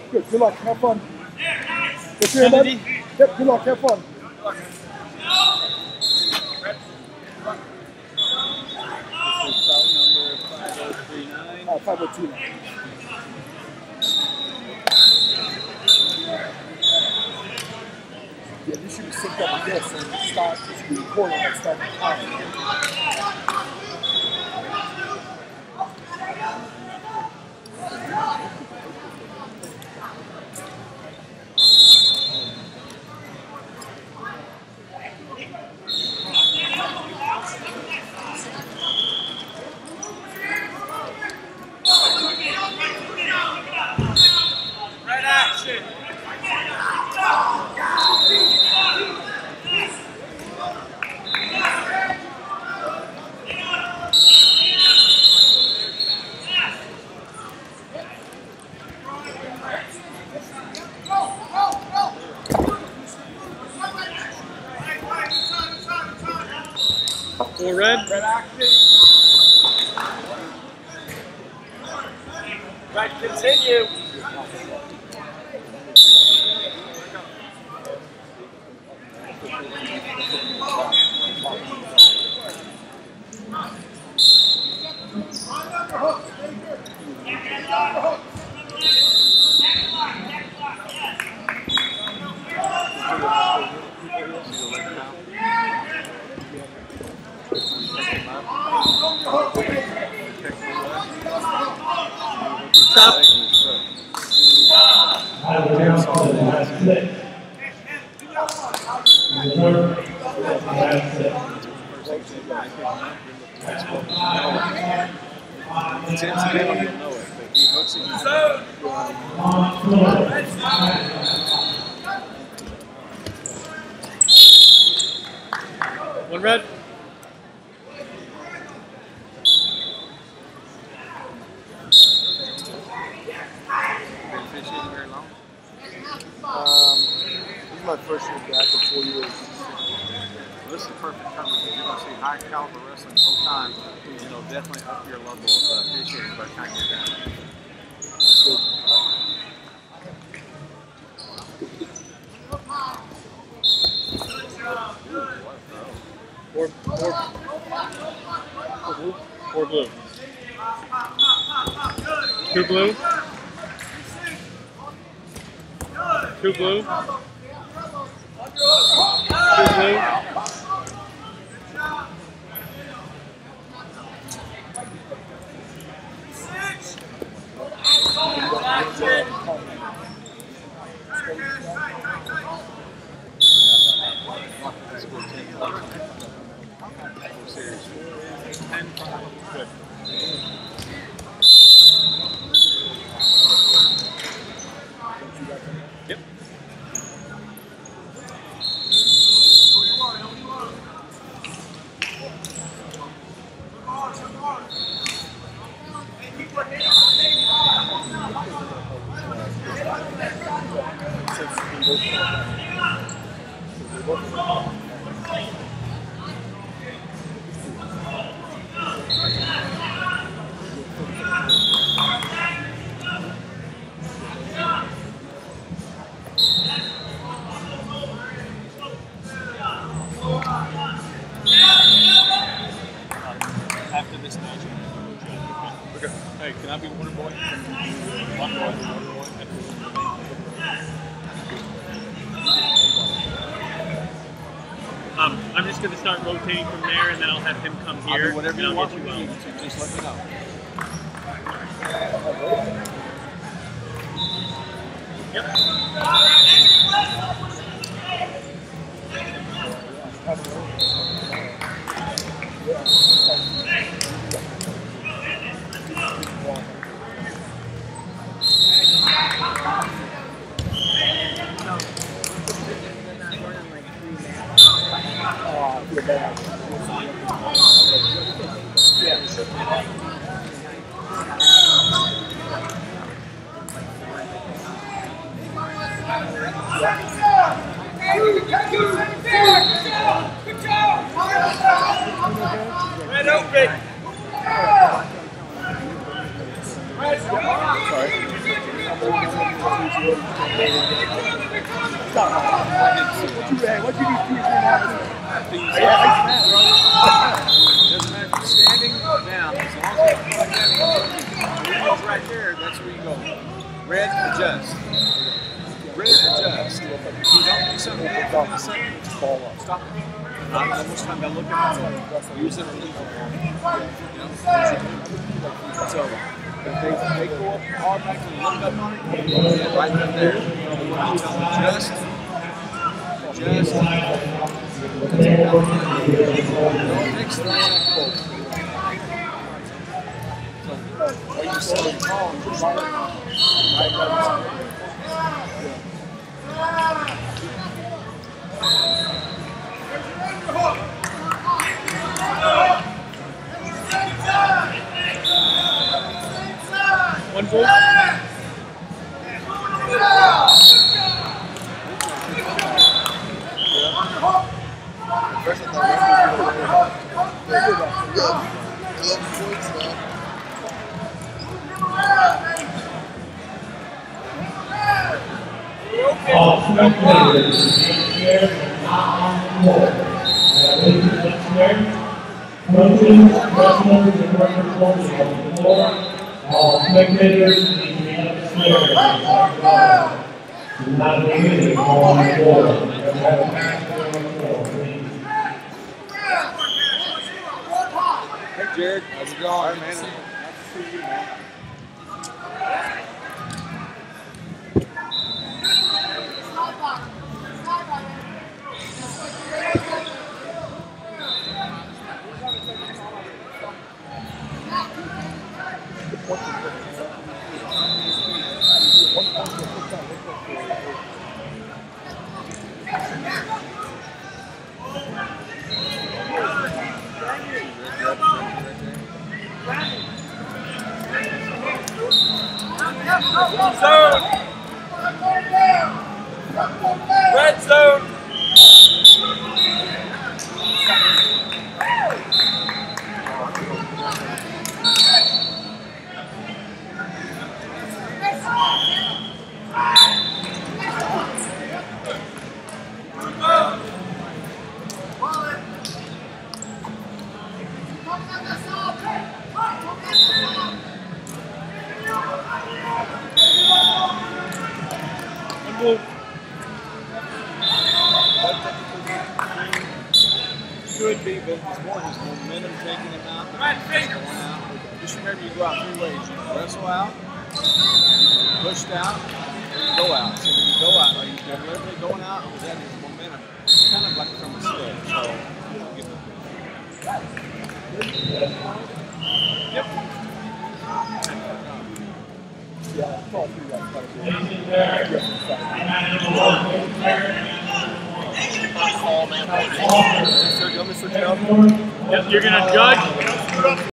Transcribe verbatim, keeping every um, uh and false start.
Good. Good luck. Have fun. What's your name, buddy? Yep. Good luck. Have fun. Uh, five oh two. Yeah, you should be synced up with this and start. You should be recording and start the time. Right action. Four red. Red action. Right, continue. Stop. I will now call the last clip. The third, last clip. On floor. One red. Um, this is my first year back in four years. Well, this is the perfect time because you're going to see high caliber wrestling the whole time. You know, definitely up your level of uh, officiating by the time you're down. That's good. Four, four, four blue. Two blue. Two blue. Two blue. Good. Yep. After this match, okay. Hey, can I be water boy? One boy, water boy. Um, I'm just going to start rotating from there, and then I'll have him come here. I'll do whatever and you I'll want get with you me, out. so just let me know. Oh, I feel bad. Red open. Sorry. Hey, what'd you do two or three matches? Doesn't matter if you're standing or down, as long as you like that, when it goes right there, that's where you go. Red, adjust. Red, adjust. If you don't do something different in a second, just fall off. Stop it. Not that much time to look at it. Use it or leave it. You know? So, if they, they go up hard back and look up on it, yeah, right up there. You tell them adjust. Adjust. Next thing. Are you selling tall and just like, right? One goal. All spectators, here and not on the floor. Uh, Ladies and gentlemen, coaches, wrestlers, and referees on the floor. All spectators need to be upstairs. Do not be moving on the floor. Don't have a match on the floor, please. Hey, Jared. How's it going? All right, man. Nice to see you, man. Zone. Red zone. Could be, but it's more just momentum taking him out. Right finger. Going out. Just remember, you go out three ways. You can wrestle out, you can push out, or you go out. So when you go out, are you deliberately going out, or was that his momentum? Kind of like from a slip. So, you know, get the. Yep. Yeah, it's all three guys. Ladies and gentlemen, Yes, sir. Go, Mister Joe. Yep, you're gonna judge.